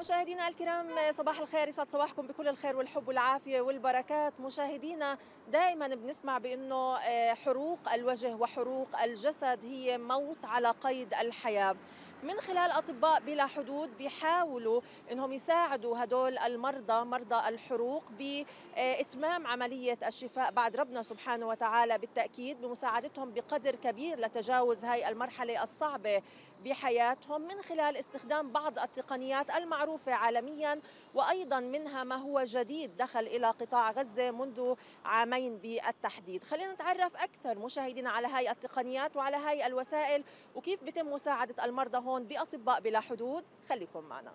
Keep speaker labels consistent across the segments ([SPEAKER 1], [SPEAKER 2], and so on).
[SPEAKER 1] مشاهدينا الكرام، صباح الخير، يسعد صباحكم بكل الخير والحب والعافية والبركات. مشاهدينا، دائما بنسمع بأنه حروق الوجه وحروق الجسد هي موت على قيد الحياة. من خلال أطباء بلا حدود بيحاولوا أنهم يساعدوا هدول المرضى، مرضى الحروق، بإتمام عملية الشفاء بعد ربنا سبحانه وتعالى، بالتأكيد بمساعدتهم بقدر كبير لتجاوز هاي المرحلة الصعبة بحياتهم من خلال استخدام بعض التقنيات المعروفة عالميا، وأيضا منها ما هو جديد دخل إلى قطاع غزة منذ عامين بالتحديد. خلينا نتعرف أكثر مشاهدينا على هاي التقنيات وعلى هاي الوسائل وكيف بيتم مساعدة المرضى هون بأطباء بلا حدود. خليكم معنا.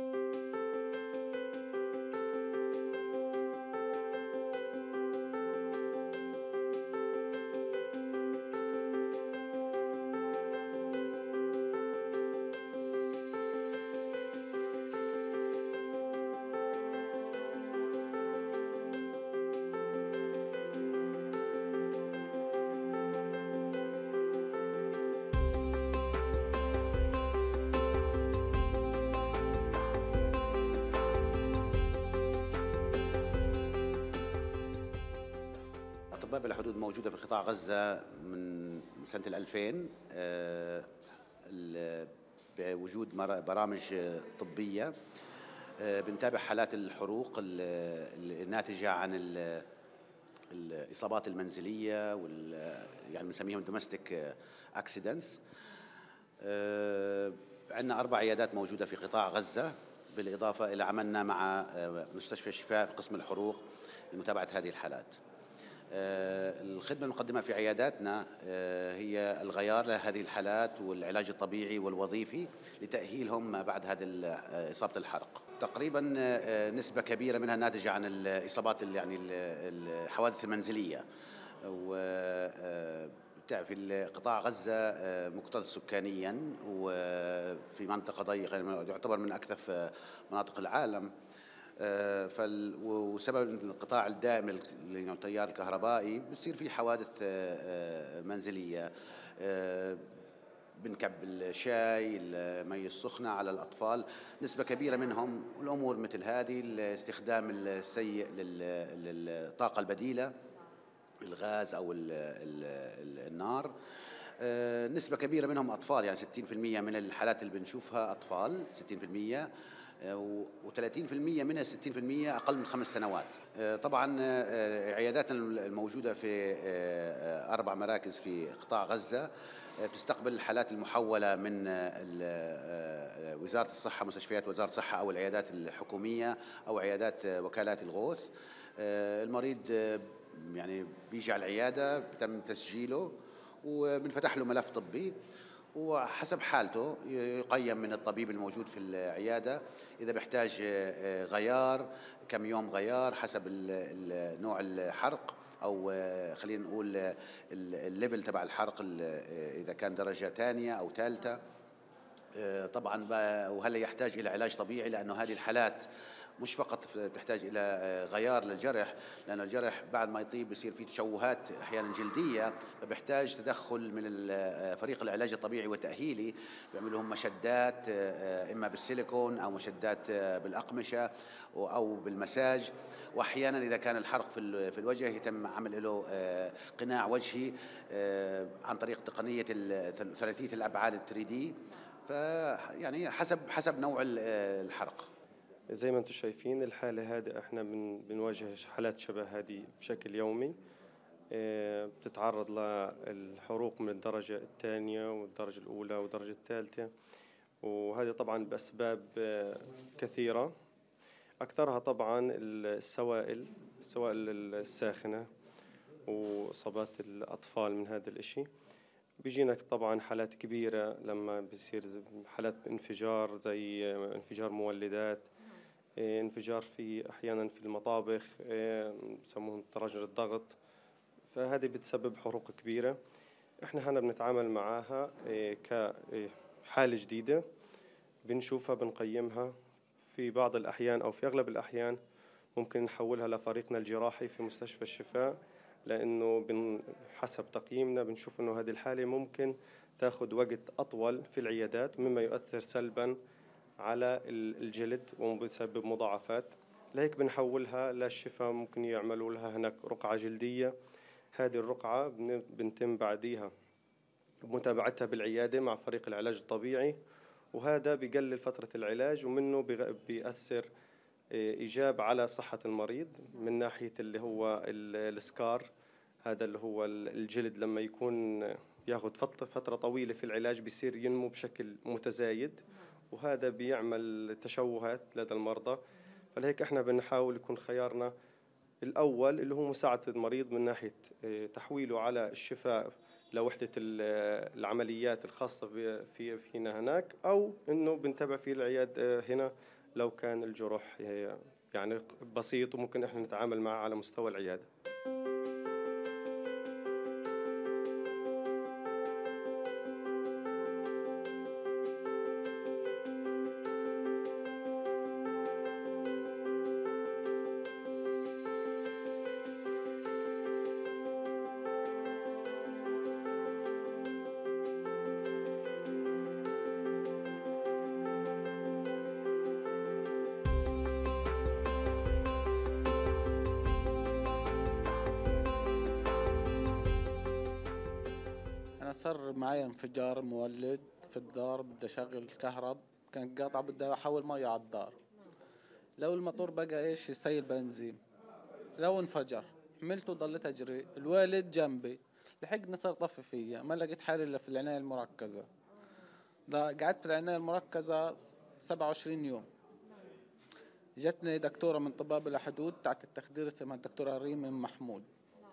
[SPEAKER 2] أطباء بلا حدود موجودة في قطاع غزة من سنة 2000 بوجود برامج طبية. بنتابع حالات الحروق الناتجة عن الإصابات المنزلية يعني بنسميهم دومستيك اكسيدنتس. عندنا 4 عيادات موجودة في قطاع غزة، بالإضافة إلى عملنا مع مستشفى الشفاء في قسم الحروق لمتابعة هذه الحالات. الخدمة المقدمة في عياداتنا هي الغيار لهذه الحالات والعلاج الطبيعي والوظيفي لتأهيلهم ما بعد هذه إصابة الحرق. تقريبا نسبة كبيرة منها ناتجة عن الإصابات يعني الحوادث المنزلية. في قطاع غزة مكتظ سكانيا وفي منطقة ضيقة، يعتبر من أكثر مناطق العالم. وسبب الانقطاع الدائم للتيار الكهربائي بصير في حوادث منزلية. بنكب الشاي، المي السخنة على الأطفال، نسبة كبيرة منهم. والأمور مثل هذه، الاستخدام السيء للطاقة البديلة، الغاز أو النار. نسبة كبيرة منهم أطفال، يعني 60% من الحالات اللي بنشوفها أطفال، 60%، و30% من 60% أقل من 5 سنوات. طبعا عياداتنا الموجودة في 4 مراكز في قطاع غزة بتستقبل الحالات المحولة من وزارة الصحة، مستشفيات وزارة الصحة أو العيادات الحكومية أو عيادات وكالات الغوث. المريض يعني بيجي على العيادة، بتم تسجيله وبنفتح له ملف طبي، وحسب حالته يقيم من الطبيب الموجود في العيادة إذا بيحتاج غيار، كم يوم غيار حسب نوع الحرق، أو خلينا نقول الليفل تبع الحرق، إذا كان درجة ثانية أو ثالثة. طبعا وهل يحتاج إلى علاج طبيعي، لأنه هذه الحالات مش فقط تحتاج إلى غيار للجرح، لأن الجرح بعد ما يطيب بيصير فيه تشوهات أحيانا جلدية، فبيحتاج تدخل من فريق العلاج الطبيعي والتأهيلي. بيعملوا لهم مشدات، إما بالسيليكون أو مشدات بالأقمشة أو بالمساج. وأحيانا إذا كان الحرق في الوجه يتم عمل له قناع وجهي عن طريق تقنية ثلاثية الأبعاد 3D. فيعني حسب نوع الحرق.
[SPEAKER 3] زي ما انتم شايفين الحالة هذه احنا بنواجه حالات شبه هذه بشكل يومي. بتتعرض للحروق من الدرجة الثانية والدرجة الأولى والدرجة الثالثة، وهذه طبعا بأسباب كثيرة. أكثرها طبعا السوائل الساخنة وإصابات الأطفال من هذا الإشي. بيجينا طبعا حالات كبيرة لما بيصير حالات انفجار، زي انفجار مولدات، انفجار أحيانا في المطابخ، بسموهم تراجل الضغط. فهذه بتسبب حروق كبيرة. احنا هنا بنتعامل معاها كحالة جديدة، بنشوفها بنقيمها. في بعض الأحيان أو في أغلب الأحيان ممكن نحولها لفريقنا الجراحي في مستشفى الشفاء، لأنه حسب تقييمنا بنشوف أنه هذه الحالة ممكن تأخذ وقت أطول في العيادات، مما يؤثر سلبا على الجلد وبتسبب مضاعفات. لهيك بنحولها للشفاء. ممكن يعملوا لها هناك رقعة جلدية. هذه الرقعة بنتم بعديها بمتابعتها بالعيادة مع فريق العلاج الطبيعي، وهذا بيقلل فترة العلاج ومنه بيأثر إيجاب على صحة المريض من ناحية اللي هو السكار. هذا اللي هو الجلد لما يكون ياخذ فترة طويلة في العلاج بيصير ينمو بشكل متزايد، وهذا بيعمل تشوهات لدى المرضى. فلهيك احنا بنحاول يكون خيارنا الأول اللي هو مساعدة المريض من ناحية تحويله على الشفاء لوحدة العمليات الخاصة فينا هناك، أو إنه بنتابع في العيادة هنا لو كان الجرح يعني بسيط وممكن إحنا نتعامل معه على مستوى العيادة.
[SPEAKER 4] صار معي انفجار مولد في الدار، بدي اشغل الكهرب، كان قاطع، بدي احول ميه على الدار. لو الموتور بقى يسيل بنزين، لو انفجر حملته ضليت اجري، الوالد جنبي، لحقني صار طفي فيا، ما لقيت حالي الا في العنايه المركزه. قعدت في العنايه المركزه 27 يوم. جتني دكتوره من طباب بلا حدود تحت التخدير اسمها الدكتوره ريم محمود،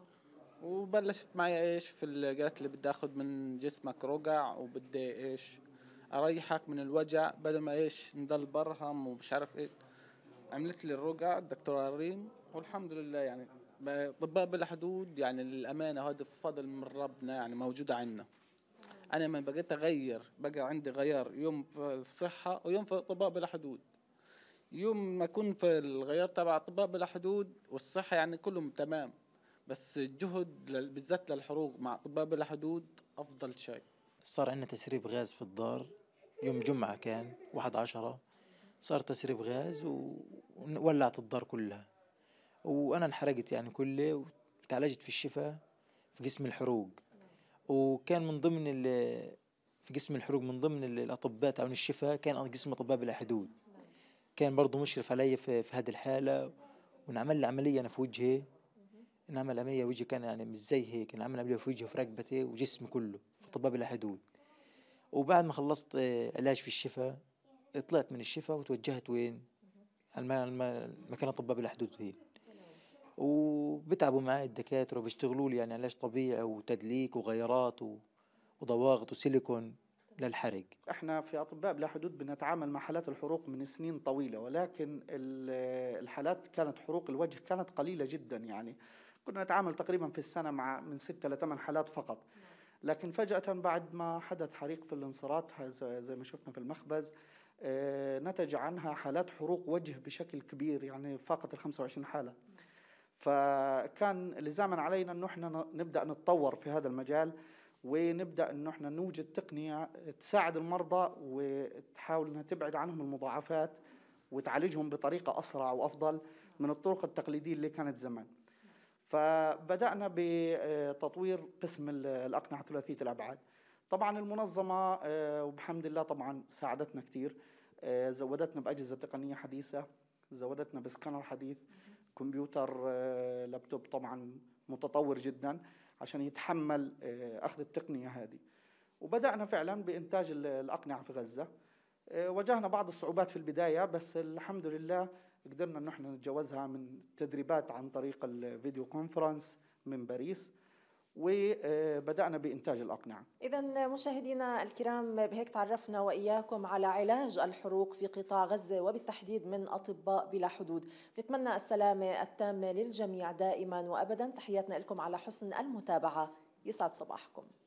[SPEAKER 4] وبلشت معي قالت لي بدي اخذ من جسمك رقع، وبدي اريحك من الوجع بدل ما نضل برهم ومش عارف عملت لي الرقع الدكتوره ريم، والحمد لله يعني طباء بلا حدود يعني للامانه هذا فضل من ربنا يعني موجوده عندنا. انا من بقيت بقى عندي غيار يوم في الصحه ويوم في طباء بلا حدود. يوم ما اكون في الغيار تبع طباء بلا حدود والصحه يعني كلهم تمام، بس الجهد بالذات للحروق مع طباء بلا حدود أفضل شيء.
[SPEAKER 5] صار عندنا تسريب غاز في الدار يوم جمعة، كان 11/10 صار تسريب غاز وولعت الدار كلها، وأنا انحرقت يعني كله، وتعالجت في الشفاء في قسم الحروق. وكان من ضمن في قسم الحروق من ضمن الأطباء تاعون الشفاء كان قسم أطباء بلا حدود، كان برضو مشرف علي في هذه الحالة. ونعمل لي عملية أنا في وجهي، نعمل عملية وجهي كان يعني مش زي هيك، نعمل عملية في وجهي وفي رقبتي وجسمي كله في طباب بلا حدود. وبعد ما خلصت علاج في الشفاء طلعت من الشفاء وتوجهت وين؟ مكان طباب بلا حدود هي. وبتعبوا معي الدكاترة وبيشتغلوا لي يعني علاج طبيعي وتدليك وغيارات وضواغط وسيليكون للحرق.
[SPEAKER 6] احنا في اطباء بلا حدود بنتعامل مع حالات الحروق من سنين طويلة، ولكن الحالات كانت حروق الوجه كانت قليلة جدا، يعني كنا نتعامل تقريبا في السنة مع من 6 ل 8 حالات فقط. لكن فجأة بعد ما حدث حريق في الانصارات زي ما شفنا في المخبز، نتج عنها حالات حروق وجه بشكل كبير، يعني فاقت 25 حالة. فكان لزاما علينا انه احنا نبدأ نتطور في هذا المجال، ونبدأ انه احنا نوجد تقنية تساعد المرضى وتحاول انها تبعد عنهم المضاعفات وتعالجهم بطريقة اسرع وافضل من الطرق التقليدية اللي كانت زمان. فبدأنا بتطوير قسم الأقنعة ثلاثية الأبعاد. طبعا المنظمة وبحمد الله طبعا ساعدتنا كتير، زودتنا بأجهزة تقنية حديثة، زودتنا بسكانر حديث، كمبيوتر لابتوب طبعا متطور جدا عشان يتحمل أخذ التقنية هذه. وبدأنا فعلا بإنتاج الأقنعة في غزة. واجهنا بعض الصعوبات في البداية، بس الحمد لله قدرنا أن احنا نتجاوزها من تدريبات عن طريق الفيديو كونفرنس من باريس، وبدأنا بإنتاج الأقنعة.
[SPEAKER 1] إذن مشاهدينا الكرام، بهيك تعرفنا وإياكم على علاج الحروق في قطاع غزة وبالتحديد من أطباء بلا حدود. نتمنى السلامة التامة للجميع دائما وأبدا. تحياتنا لكم على حسن المتابعة، يسعد صباحكم.